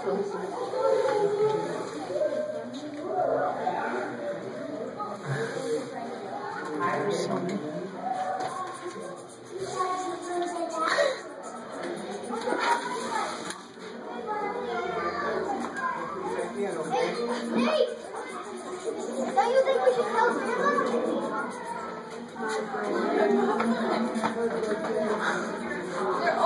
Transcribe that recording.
Nate! Don't you think we should tell Grandma?